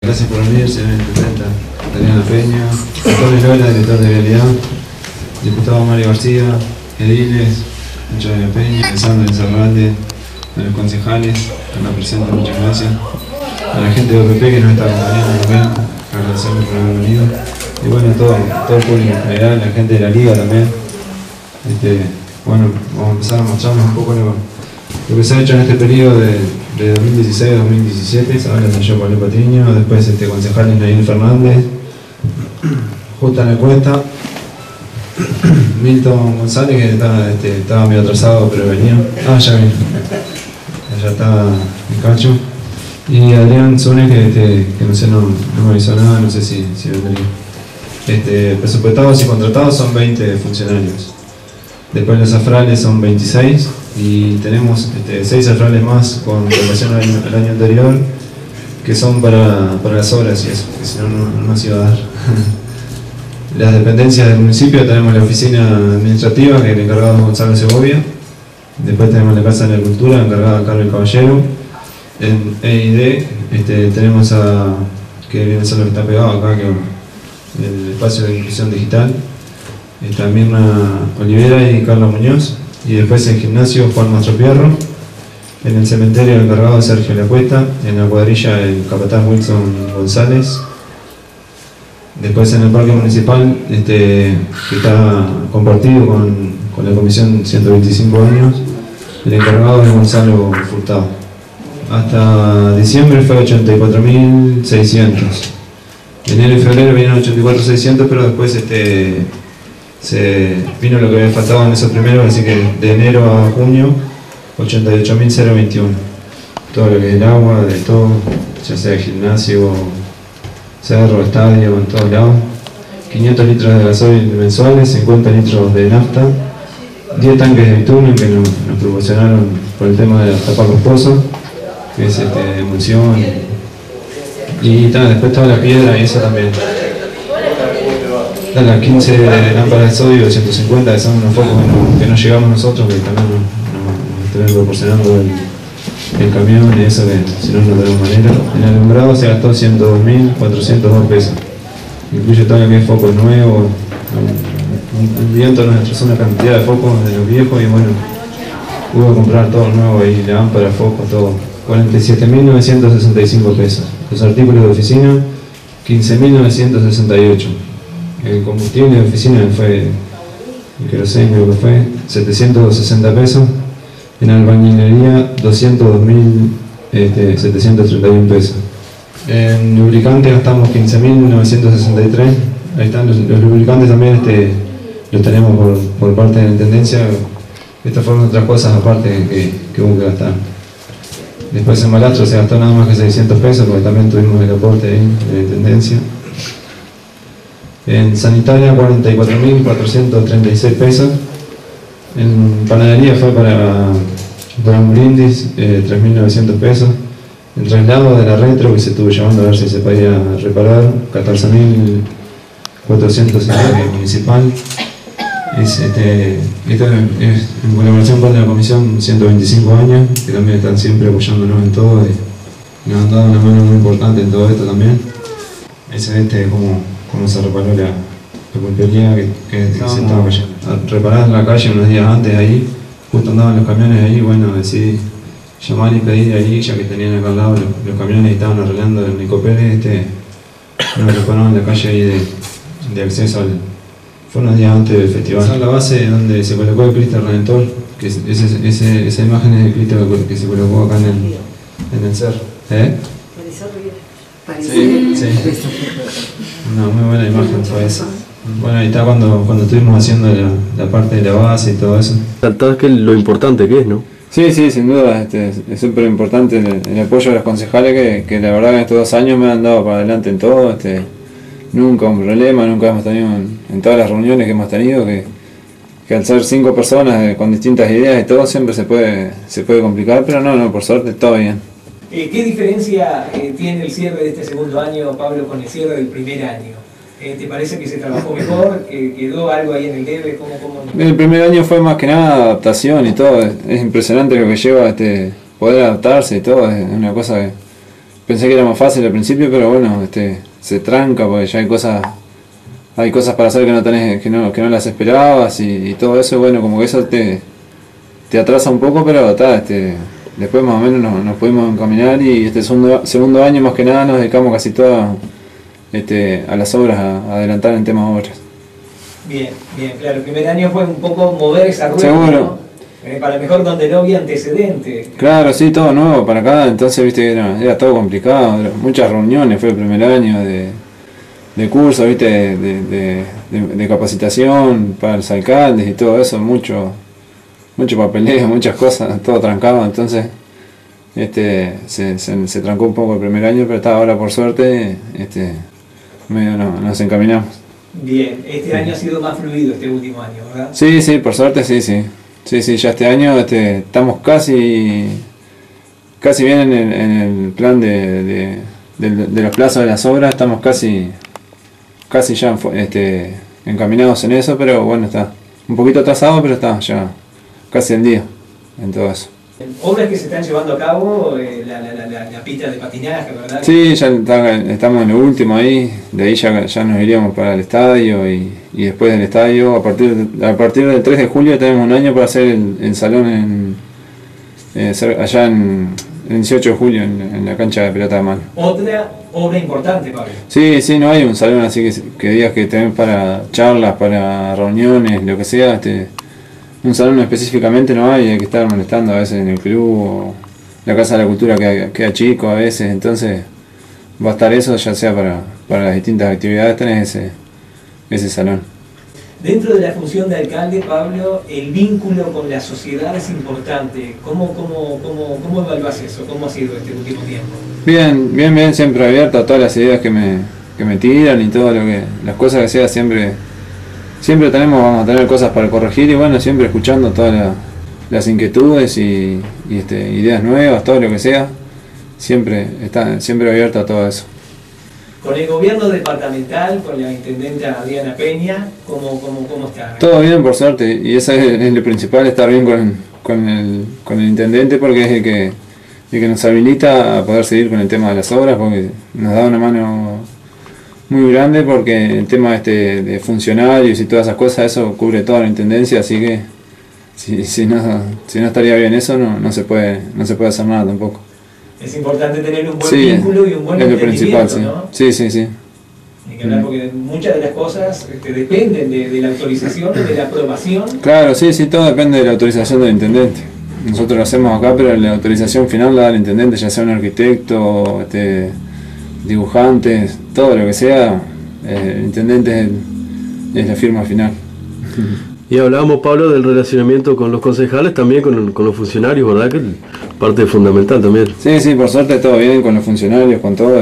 Gracias por venir, señor intendente Adriana Peña, Antonio Lola, director de Vialidad, diputado Mario García, ediles, Antonio Peña, Sandra Encerralde, a los concejales, a la presidenta, muchas gracias, a la gente de OPP que nos está acompañando también, agradecerles por haber venido, y bueno, todo el público en general, la gente de la liga también. Bueno, vamos a empezar a mostrarnos un poco lo que se ha hecho en este periodo de 2016 a 2017. Se habla de yo, Pablo Patiño, después concejal Nail Fernández, Justa en la Cuesta, Milton González, que estaba medio atrasado pero venía. Ya vino. Ya está el cacho. Y Adrián Zune, que no sé, no me avisó nada, no sé si vendría. Presupuestados y contratados son 20 funcionarios. Después los afrales son 26 y tenemos 6 afrales más con relación al año anterior, que son para las obras y eso, que si no, no se iba a dar. Las dependencias del municipio: tenemos la oficina administrativa, que es el encargado es Gonzalo Segovia. Después tenemos la Casa de la Cultura, encargada Carlos Caballero. En EID tenemos que viene a ser lo que está pegado acá, que el espacio de inclusión digital. Está Mirna Olivera y Carla Muñoz. Y después en gimnasio Juan Mastropierro. En el cementerio el encargado Sergio Lacuesta. En la cuadrilla el capataz Wilson González. Después en el parque municipal, que está compartido con la comisión 125 años, el encargado es Gonzalo Furtado. Hasta diciembre fue 84.600. Enero y febrero vinieron 84.600, pero después se vino lo que había faltado en esos primeros, así que de enero a junio 88.021. Todo lo que es el agua, de todo, ya sea gimnasio, cerro, estadio, en todos lados. 500 litros de gasoil mensuales, 50 litros de nafta, 10 tanques de bitumen que nos proporcionaron por el tema de tapar los pozos, que es emulsión, y después toda la piedra y eso también. Las 15 lámparas de sodio de 150, que son unos focos que no llegamos nosotros, que también nos estuvieron proporcionando el camión y eso, que si no tenemos manera. En el alumbrado se gastó 102.402 pesos. Incluye todo lo que es focos nuevos. Un viento nos destrozó una cantidad de focos de los viejos y bueno, hubo que comprar todo nuevo ahí, lámparas, focos, todo. 47.965 pesos. Los artículos de oficina, 15.968. El combustible de oficina fue, el queroseno creo que fue, 760 pesos. En albañilería, 202.731 pesos. En lubricantes gastamos 15.963. Ahí están los lubricantes también, los tenemos por parte de la intendencia. Estas fueron otras cosas aparte que hubo que gastar. Después en Malastro se gastó nada más que 600 pesos, porque también tuvimos el aporte ahí de la intendencia. En sanitaria 44.436 pesos. En panadería fue para un brindis 3.900 pesos. El traslado de la retro, que se estuvo llamando a ver si se podía reparar, 14.400 municipal. Esto es en colaboración con la comisión 125 años, que también están siempre apoyándonos en todo y nos han dado una mano muy importante en todo esto también. Cómo se reparó la pulpería que se estaba cayendo. Reparar la calle unos días antes ahí, justo andaban los camiones ahí, bueno, decidí llamar y pedir ahí, ya que tenían acá al lado los camiones y estaban arreglando en Nicopérez, nos repararon la calle ahí de acceso al... Fue unos días antes del festival. Esa es la base donde se colocó el Cristo Redentor, que esa imagen es el Cristo que se colocó acá en el cerro. Sí. Una muy buena imagen fue esa. Bueno, ahí está cuando estuvimos haciendo la parte de la base y todo eso. Saltás que lo importante que es, ¿no? Sí, sin duda, es súper importante el apoyo de los concejales que la verdad en estos 2 años me han dado para adelante en todo. Nunca un problema, nunca hemos tenido en todas las reuniones que hemos tenido que al ser 5 personas con distintas ideas y todo siempre se puede complicar, pero no, por suerte todo bien. ¿Qué diferencia tiene el cierre de este segundo año, Pablo, con el cierre del primer año? ¿Te parece que se trabajó mejor? ¿Quedó algo ahí en el debe? ¿Cómo? El primer año fue más que nada adaptación y todo. Es impresionante lo que lleva poder adaptarse y todo. Es una cosa pensé que era más fácil al principio, pero bueno, se tranca porque ya hay cosas para hacer que no tenés, que no las esperabas y todo eso, bueno, como que eso te atrasa un poco, pero después más o menos nos pudimos encaminar y este segundo año más que nada nos dedicamos casi todo a las obras, a adelantar en temas obras. Bien, claro, el primer año fue un poco mover esa rueda, seguro. ¿no? Para lo mejor donde no había antecedentes. Claro, sí, todo nuevo para acá, entonces viste era todo complicado, muchas reuniones fue el primer año de curso, viste, de capacitación para los alcaldes y todo eso, mucho papeleo, muchas cosas, todo trancado, entonces se trancó un poco el primer año, pero ahora por suerte medio nos encaminamos. Bien, este año ha sido más fluido este último año, ¿verdad? Sí, por suerte sí, ya este año estamos casi bien en el plan de los plazos de las obras, estamos casi ya encaminados en eso, pero bueno, está un poquito atrasado, pero está ya casi el día en todo eso. Obras que se están llevando a cabo, la pista de patinaje, ¿verdad? Sí, ya estamos en lo último ahí, de ahí ya nos iríamos para el estadio y después del estadio, a partir del 3 de julio tenemos un año para hacer el salón allá en el 18 de julio en la cancha de pelota de mano. Otra obra importante, Pablo. Sí, no hay un salón así que digas que tenés para charlas, para reuniones, lo que sea, un salón específicamente no hay que estar molestando a veces en el club o la Casa de la Cultura queda chico a veces, entonces va a estar eso ya sea para las distintas actividades, tenés ese salón. Dentro de la función de alcalde, Pablo, el vínculo con la sociedad es importante. ¿Cómo evaluás eso? ¿Cómo ha sido este último tiempo? Bien, siempre abierto a todas las ideas que me tiran y todo las cosas que sea, siempre vamos a tener cosas para corregir y bueno, siempre escuchando todas las inquietudes y ideas nuevas, todo lo que sea, siempre abierto a todo eso. Con el gobierno departamental, con la intendenta Diana Peña, ¿cómo está? Todo bien, por suerte, y eso es lo principal, estar bien con el intendente, porque es el que nos habilita a poder seguir con el tema de las obras, porque nos da una mano muy grande, porque el tema de funcionarios y todas esas cosas, eso cubre toda la intendencia, así que si no estaría bien eso, no se puede hacer nada tampoco. Es importante tener un buen vínculo y un buen entendimiento, ¿no? Sí. Hay que hablar porque muchas de las cosas dependen de la autorización, de la aprobación. Claro, sí, todo depende de la autorización del intendente. Nosotros lo hacemos acá, pero la autorización final la da el intendente, ya sea un arquitecto, dibujantes, todo lo que sea, el intendente es la firma final. Y hablábamos, Pablo, del relacionamiento con los concejales, también con los funcionarios, ¿verdad? Que es parte fundamental también. Sí, por suerte todo bien con los funcionarios, con todo.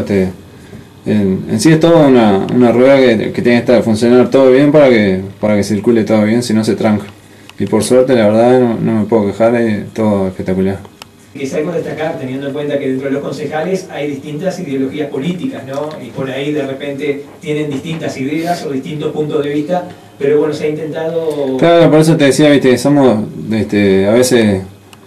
En sí es todo una rueda que tiene que funcionar todo bien para que circule todo bien, si no se tranca. Y por suerte, la verdad, no me puedo quejar, todo espectacular. Es algo a destacar, teniendo en cuenta que dentro de los concejales hay distintas ideologías políticas, ¿no? Y por ahí de repente tienen distintas ideas o distintos puntos de vista, pero bueno, se ha intentado... Claro, por eso te decía, viste, somos, a veces,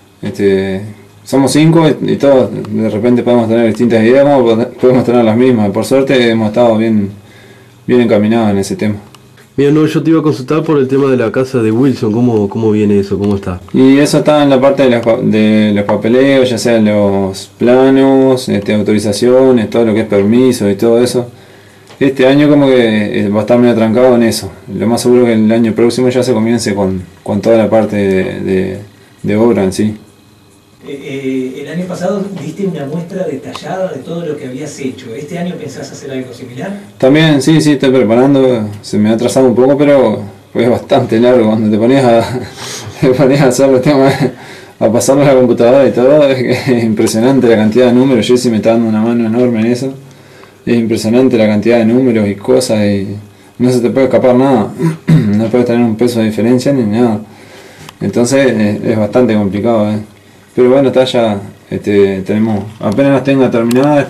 somos 5 y todos de repente podemos tener distintas ideas, como podemos tener las mismas. Por suerte hemos estado bien encaminados en ese tema. Mira, no, yo te iba a consultar por el tema de la casa de Wilson, ¿cómo viene eso? ¿Cómo está? Y eso está en la parte de los papeleos, ya sean los planos, autorizaciones, todo lo que es permiso y todo eso. Este año como que va a estar medio trancado en eso. Lo más seguro que el año próximo ya se comience con toda la parte de obra en sí. El año pasado diste una muestra detallada de todo lo que habías hecho. ¿Este año pensás hacer algo similar? También, sí, estoy preparando. Se me ha atrasado un poco, pero es bastante largo. Cuando te ponías a hacer los temas, a pasarlo a la computadora y todo, es impresionante la cantidad de números. Jessy me está dando una mano enorme en eso. Es impresionante la cantidad de números y cosas y no se te puede escapar nada. No puedes tener un peso de diferencia ni nada. Entonces es bastante complicado, Pero bueno, está ya, tenemos, apenas las tenga terminadas,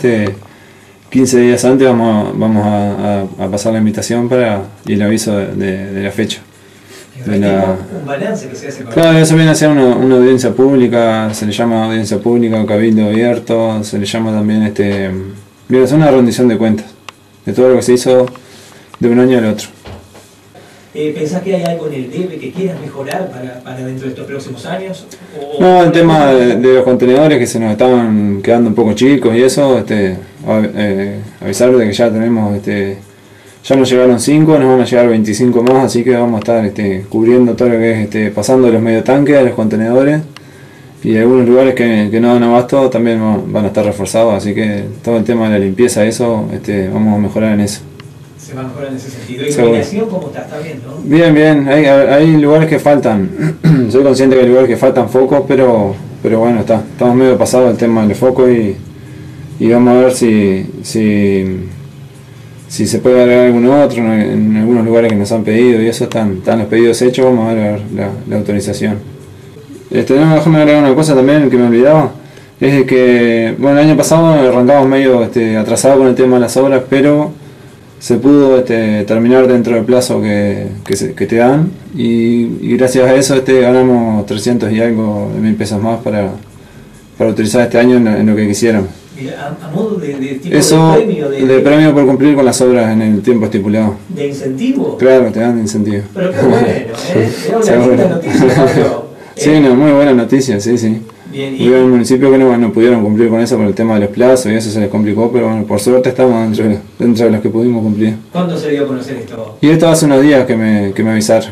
15 días antes vamos a pasar la invitación y el aviso de la fecha un balance que se hace con Claro, eso viene a ser una audiencia pública, se le llama audiencia pública o cabildo abierto, se le llama también viene a ser una rendición de cuentas de todo lo que se hizo de un año al otro. ¿Pensás que hay algo en el debe que quieras mejorar para dentro de estos próximos años? No, el tema de los contenedores que se nos estaban quedando un poco chicos y eso, avisar de que ya tenemos, ya nos llegaron 5, nos van a llegar 25 más, así que vamos a estar cubriendo todo lo que es pasando de los medio tanques a los contenedores, y algunos lugares que no dan abasto también van a estar reforzados, así que todo el tema de la limpieza, eso, vamos a mejorar en eso. Se va a mejorar en ese sentido. ¿Y la iluminación cómo está? ¿Está bien, no? Bien, bien, hay lugares que faltan, soy consciente que hay lugares que faltan focos, pero bueno, estamos medio pasados el tema del foco y vamos a ver si se puede agregar algún otro en algunos lugares que nos han pedido, y eso están los pedidos hechos, vamos a ver la autorización. Déjame agregar una cosa también que me olvidaba, es de que, bueno, el año pasado arrancamos medio atrasado con el tema de las obras, pero se pudo terminar dentro del plazo que te dan, y gracias a eso ganamos 300 y algo de 1000 pesos más para utilizar este año en lo que quisieran. ¿A modo de tipo eso, de premio? De premio por cumplir con las obras en el tiempo estipulado. ¿De incentivo? Claro, te dan de incentivo. Pero qué bueno, Era una linda noticia, Pablo. Sí, una muy buena noticia, sí. Bien, y el municipio que no pudieron cumplir con eso por el tema de los plazos y eso se les complicó, pero bueno, por suerte estamos dentro de los que pudimos cumplir. ¿Cuándo se dio a conocer esto? Y esto hace unos días que me avisaron.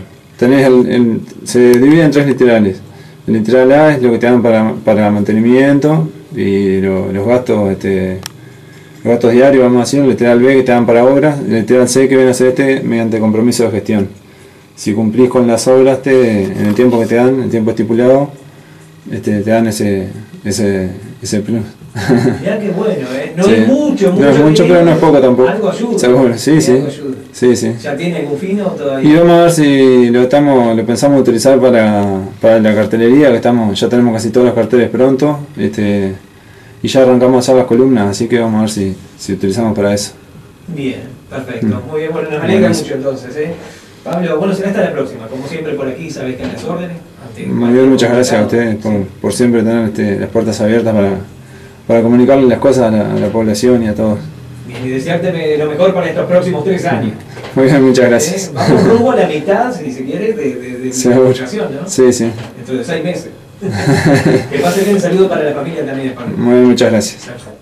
Se divide en 3 literales. El literal A es lo que te dan para mantenimiento y los gastos diarios, vamos a decir. El literal B que te dan para obras. El literal C que viene a ser mediante compromiso de gestión. Si cumplís con las obras en el tiempo que te dan, el tiempo estipulado, te dan ese plus. Mirá qué bueno, No sí. es mucho, no es mucho, pero no es poco tampoco. Algo ayuda. Seguro, sí. Sí. ¿Ya tiene algún fin o todavía? Y vamos a ver si lo pensamos utilizar para la cartelería, que ya tenemos casi todos los carteles pronto, y ya arrancamos a hacer las columnas, así que vamos a ver si utilizamos para eso. Bien, perfecto. Muy bien, bueno, nos alegra mucho entonces, Pablo, bueno, será hasta la próxima. Como siempre por aquí, sabés que en las órdenes. Muy bien, muchas gracias a ustedes por siempre tener las puertas abiertas para comunicarle las cosas a la población y a todos. Bien, y desearte lo mejor para estos próximos 3 años. Muy bien, muchas gracias. Vamos rumbo a la mitad, si se quiere, de la administración, ¿no? Sí. Dentro de 6 meses. Que pase bien, saludo para la familia también, Pablo. Muy bien, muchas gracias. Chao.